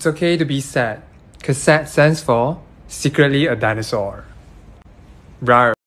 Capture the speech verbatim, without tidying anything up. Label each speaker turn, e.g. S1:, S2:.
S1: It's okay to be sad, cause sad stands for secretly a dinosaur. Rawr.